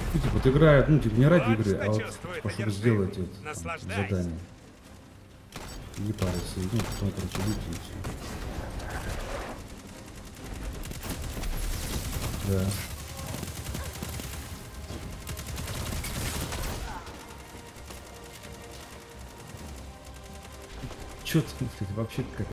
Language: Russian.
Ну, типа, вот играют, ну, типа, не ради Вот игры, что а вот, чувствует типа, чтобы Эдершильд. сделать это, там, Наслаждайся. задание. Не париться, ну, потом, короче, выйти и все. Да. Чё ты, вообще как